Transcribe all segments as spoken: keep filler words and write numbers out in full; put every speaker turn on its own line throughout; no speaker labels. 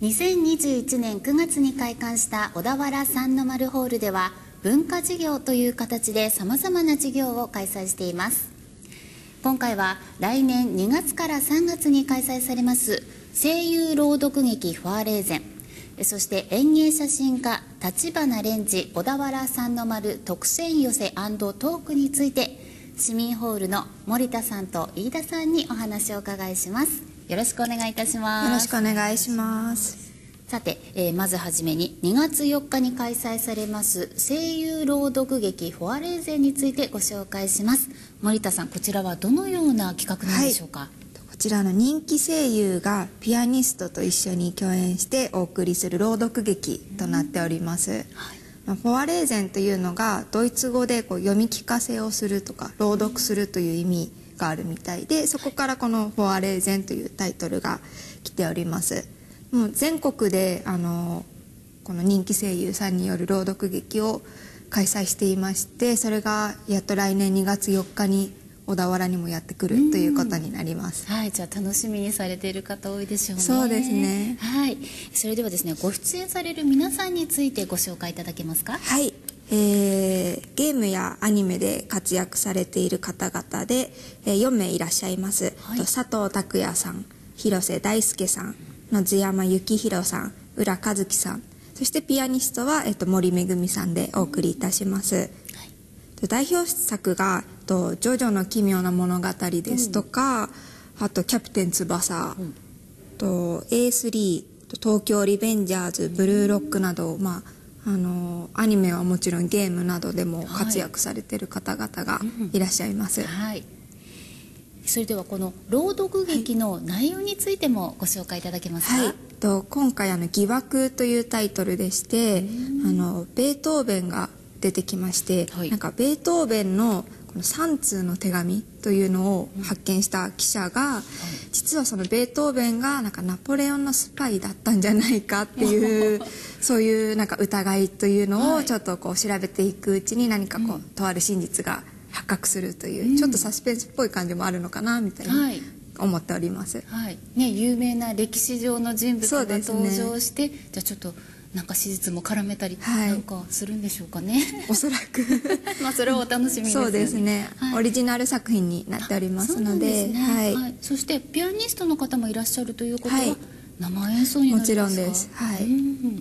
にせんにじゅういちねんくがつに開館した小田原三の丸ホールでは、文化事業という形でさまざまな事業を開催しています。今回は来年にがつからさんがつに開催されます声優朗読劇フォアレーゼン、そして演芸写真家立花蓮司小田原三の丸特選寄せ&トークについて、市民ホールの森田さんと飯田さんにお話をお伺いします。よろしくお願いいたします。
よろしくお願いします。
さて、えー、まずはじめににがつよっかに開催されます声優朗読劇フォアレーゼンについてご紹介します。森田さん、こちらはどのような企画なんでしょうか？はい、
こちらの人気声優がピアニストと一緒に共演してお送りする朗読劇となっております。はい、まあ、フォアレーゼンというのがドイツ語でこう読み聞かせをするとか朗読するという意味があるみたいで、そこからこのフォアレーゼンというタイトルが来ております。もう全国であのこの人気声優さんによる朗読劇を開催していまして、それがやっと来年にがつよっかに小田原にもやってくるということになります。
はい、じゃあ楽しみにされている方多いでしょうね。
そうですね。
はい、それではですね、ご出演される皆さんについてご紹介いただけますか？
はい、えー、ゲームやアニメで活躍されている方々で、えー、よんめいいらっしゃいます。はい、と佐藤拓也さん、広瀬大輔さん、野津山幸宏さん、浦和樹さん、そしてピアニストは、えっと、森めぐみさんでお送りいたします。はい、代表作がと「ジョジョの奇妙な物語」ですとか、うん、あと「キャプテン翼」うん、と エースリー、東京リベンジャーズ、ブルーロックなど、まあ、あのアニメはもちろんゲームなどでも活躍されている方々がいらっしゃいます。はい、
はい、それではこの朗読劇の内容についてもご紹介いただけますか？はい、
と今回あの疑惑というタイトルでして、あのベートーベンが出てきまして、はい、なんかベートーベンのこのさんつうの手紙というのを発見した記者が、うん、はい、実はそのベートーベンがなんかナポレオンのスパイだったんじゃないかっていうそういうなんか疑いというのをちょっとこう調べていくうちに何かこう、うん、とある真実が発覚するという、うん、ちょっとサスペンスっぽい感じもあるのかなみたいに思っております。
はい、ね、有名な歴史上の人物が登場して、ね、じゃあちょっとなんか史実も絡めたりなんかするんでしょうかね。はい、
おそらく
まあそれをお楽しみにですよね。
そうですね。はい、オリジナル作品になっておりますので、
はい。そしてピアニストの方もいらっしゃるということは、はい、生演奏になるんですか？
もちろんです。はい。うん、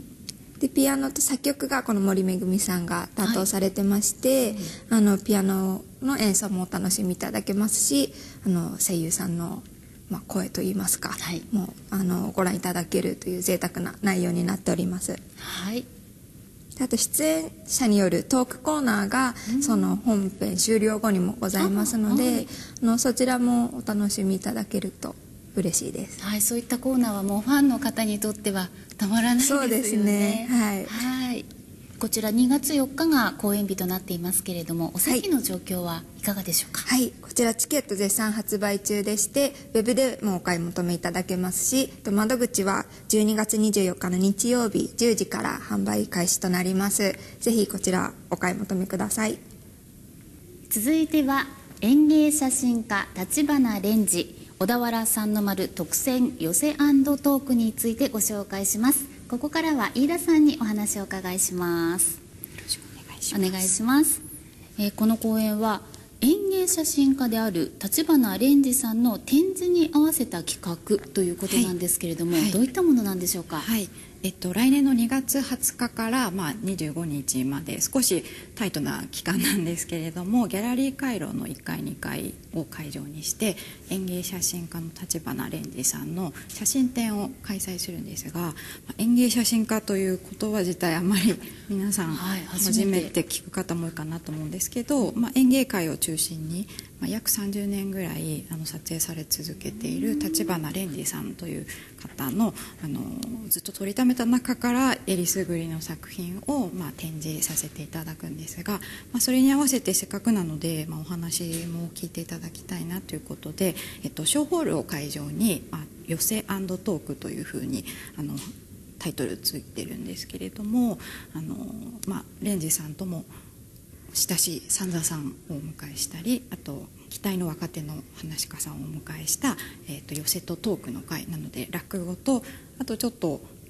でピアノと作曲がこの森めぐみさんが担当されてまして、はい、あのピアノの演奏もお楽しみいただけますし、あの声優さんのまあ声といいますか、はい、もうあのご覧いただけるという贅沢な内容になっております。
はい。
あと出演者によるトークコーナーがその本編終了後にもございますので、はい、あのそちらもお楽しみいただけると嬉しいです。
はい、そういったコーナーはもうファンの方にとってはたまらないですよね。
そうですね。はい。
はい。こちらにがつよっかが公演日となっていますけれども、お席の状況はいかがでしょうか？
はい、こちらチケット絶賛発売中でして、ウェブでもお買い求めいただけますし、窓口はじゅうにがつにじゅうよっかの日曜日じゅうじから販売開始となります。ぜひこちらお買い求めください。
続いては演芸写真家立花蓮司小田原三の丸特選寄せ&トークについてご紹介します。ここからは飯田さんにお話をお伺いします。よ
ろしくお願いします。
お願いします。えー、この公演は演芸写真家である立花蓮司さんの展示に合わせた企画ということなんですけれども、はいはい、どういったものなんでしょうか？
はい、えっと、来年のにがつはつかから、まあ、にじゅうごにちまで少しタイトな期間なんですけれども、ギャラリー回廊のいっかいにかいを会場にして演芸写真家の立花蓮司さんの写真展を開催するんですが、演芸写真家という言葉自体あまり皆さん初めて聞く方も多いかなと思うんですけど、まあ、演芸界を中心に、まあ、約さんじゅうねんぐらいあの撮影され続けている立花蓮司さんという方の、あのずっと撮りためた中からえりすぐりの作品を、まあ、展示させていただくんですが、まあ、それに合わせてせっかくなので、まあ、お話も聞いていただきたいなということで、えっと、小ホールを会場に、まあ、寄せ&トークというふうにあのタイトルついてるんですけれども、あの、まあ、蓮司さんとも親しい三座さんをお迎えしたり、あと期待の若手の噺家さんをお迎えした、えー、と寄せとトークの会なので、落語とあとちょっと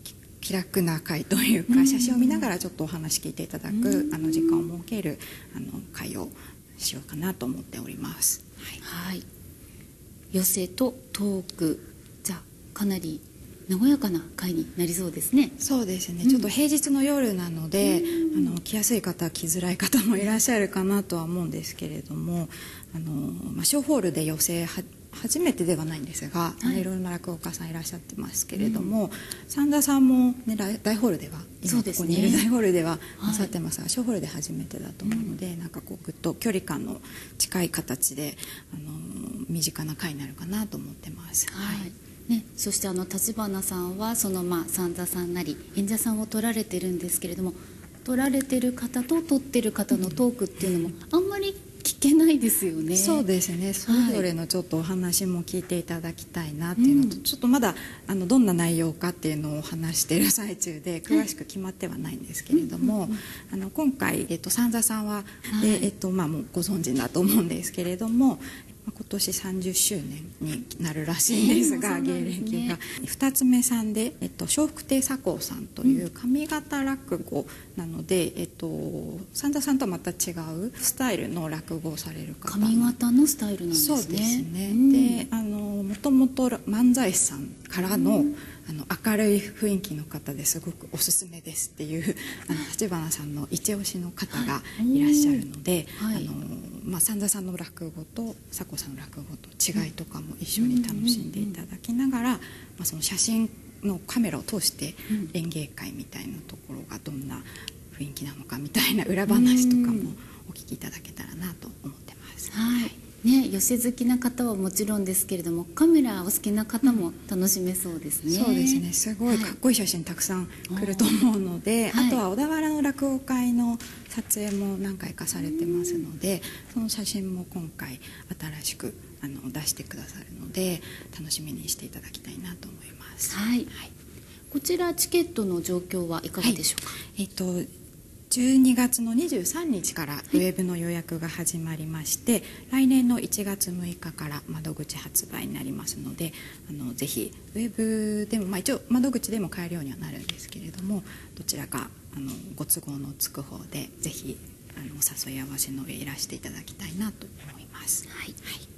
気楽な会というか、写真を見ながらちょっとお話聞いていただくあの時間を設けるあの会をしようかなと思っております。
はい、はい、寄席とトーク、じゃあかなり和やかな会になりそうですね。
そうですね、うん、ちょっと平日の夜なので、うん、あの来やすい方来づらい方もいらっしゃるかなとは思うんですけれども、あの、まあ、小ホールで寄席は初めてではないんですが、はい、いろいろな落語家さんいらっしゃってますけれども、うん、三田さんも、ね、大ホールでは今ここにいる大ホールではなさってますが、はい、小ホールで初めてだと思うので、うん、なんかこうぐっと距離感の近い形であの身近な会になるかなと思ってます。
はい、はいね、そしてあの立花さんはそのまあ三座さんなり演者さんを取られてるんですけれども、取られてる方と取ってる方のトークっていうのもあんまり聞けないですよね。
そうですね、それぞれのちょっとお話も聞いていただきたいなっていうのと、うん、ちょっとまだあのどんな内容かっていうのを話している最中で詳しく決まってはないんですけれども、あの今回、えっと、三座さんは、はい、えっとまあ、もうご存知だと思うんですけれども、今年さんじゅっしゅうねんになるらしいんですが、えー、芸歴が二つ目さんで、えっと、笑福亭左近さんという上方落語なので、うん、えっと、三田さんとはまた違うスタイルの落語をされる方。
上方のスタイルなんですね。
そうですね、うん、で、あのもともと漫才師さんからの、うん、あの明るい雰囲気の方ですごくおすすめですっていうあの立花さんの一押しの方がいらっしゃるので、はい、あのまあ、三座さんの落語と左近さんの落語と違いとかも一緒に楽しんでいただきながら、まあ、その写真のカメラを通して演芸会みたいなところがどんな雰囲気なのかみたいな裏話とかもお聞きいただけたらなと思ってます。
はいね、寄席好きな方はもちろんですけれども、カメラお好きな方も楽しめそうですね。
そうですね、すごいかっこいい写真たくさん来ると思うので、はい、あとは小田原の落語会の撮影も何回かされてますので、その写真も今回新しくあの出してくださるので楽しみにしていただきたいなと思います。
はい、はい、こちらチケットの状況はいかがでしょうか。はい、
えっとじゅうにがつのにじゅうさんにちからウェブの予約が始まりまして、はい、来年のいちがつむいかから窓口発売になりますので、あのぜひウェブでも、まあ、一応窓口でも買えるようにはなるんですけれども、どちらかあのご都合のつく方でぜひあのお誘い合わせの上いらしていただきたいなと思います。はい、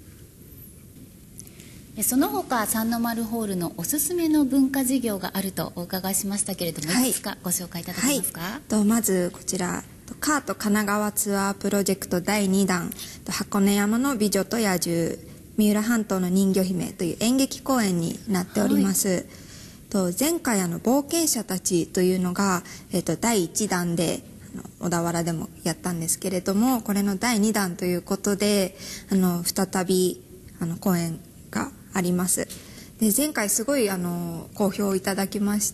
はい、その他三の丸ホールのおすすめの文化事業があるとお伺いしましたけれども、はい、いくつかご紹介いただけますか。
はい、とまずこちらカート神奈川ツアープロジェクトだいにだん、箱根山の美女と野獣、三浦半島の人魚姫という演劇公演になっております。はい、と前回あの冒険者たちというのが、えっと、だいいちだんであの小田原でもやったんですけれども、これのだいにだんということであの再びあの公演があります。で前回すごいあの好評をいただきまして、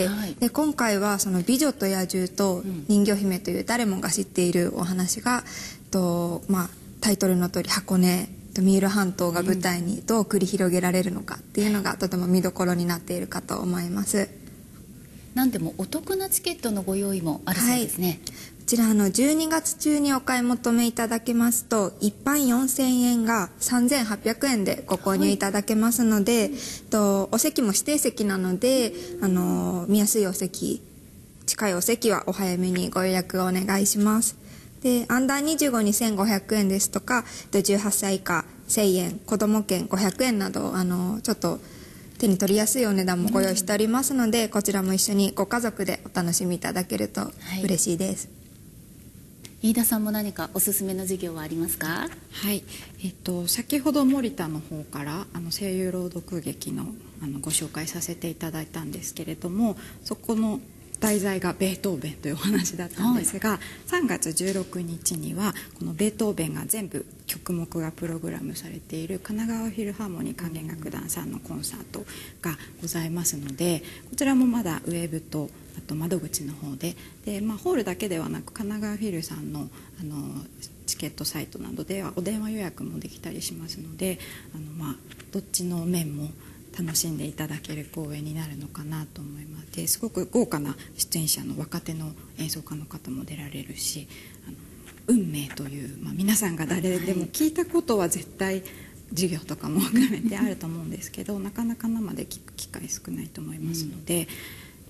はい、で今回はその美女と野獣と人魚姫という誰もが知っているお話が、うん、とまあ、タイトルの通り箱根と三浦半島が舞台にどう繰り広げられるのかっていうのがとても見どころになっているかと思います。
なんでもお得なチケットのご用意もあるそうですね。はい、
こちらのじゅうにがつ中にお買い求めいただけますと一般よんせんえんがさんぜんはっぴゃくえんでご購入いただけますので、はい、とお席も指定席なのであの見やすいお席、近いお席はお早めにご予約をお願いします。でアンダーにじゅうごにせんごひゃくえんですとかじゅうはっさい以下せんえん、子ども券ごひゃくえんなどあのちょっと手に取りやすいお値段もご用意しておりますので、うん、こちらも一緒にご家族でお楽しみいただけると嬉しいです。
はい、飯田さんも何かおすすめの授業はありますか。
はい、えっと、先ほど森田の方からあの声優朗読劇 の, あのご紹介させていただいたんですけれども、そこの題材がベートーベンというお話だったんですが、はい、さんがつじゅうろくにちにはこのベートーベンが全部曲目がプログラムされている神奈川フィルハーモニー管弦楽団さんのコンサートがございますので、こちらもまだウェブとあと窓口の方でで、まあ、ホールだけではなく神奈川フィルさん の, あのチケットサイトなどではお電話予約もできたりしますので、あの、まあ、どっちの面も楽しんでいただける公演になるのかなと思います。ですごく豪華な出演者の若手の演奏家の方も出られるし、あの運命という、まあ、皆さんが誰でも聞いたことは絶対授業とかも含めてあると思うんですけどなかなか生で聞く機会少ないと思いますので、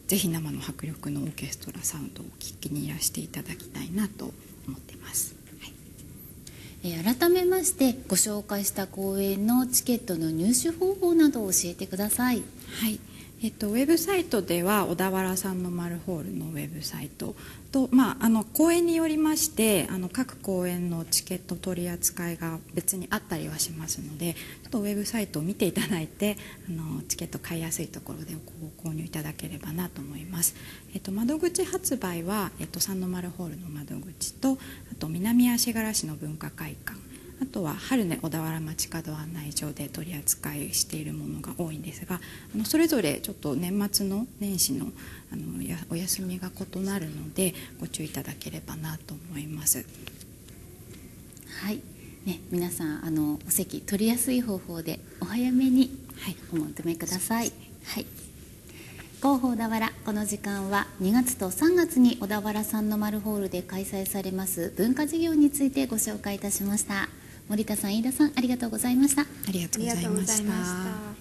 ぜひ生の迫力のオーケストラサウンドを聞きにいらしていただきたいなと思ってます。
えー、改めましてご紹介した公演のチケットの入手方法などを教えてください。
はい、えっと、ウェブサイトでは小田原三の丸ホールのウェブサイトと、まあ、あの公演によりましてあの各公演のチケット取り扱いが別にあったりはしますので、ちょっとウェブサイトを見ていただいてあのチケット買いやすいところでご購入いただければなと思います。えっと、窓口発売は、えっと、三の丸ホールの窓口と、あと南足柄市の文化会館、あとは春音小田原街角案内所で取り扱いしているものが多いんですが、あのそれぞれちょっと年末の年始の、あのやお休みが異なるのでご注意いただければなと思います。
はいね、皆さんあのお席取りやすい方法でお早めにお求めください。はい、広報小田原、この時間はにがつとさんがつに小田原三の丸ホールで開催されます文化事業についてご紹介いたしました。森田さん、飯田さん、ありがとうございました。
ありがとうございました。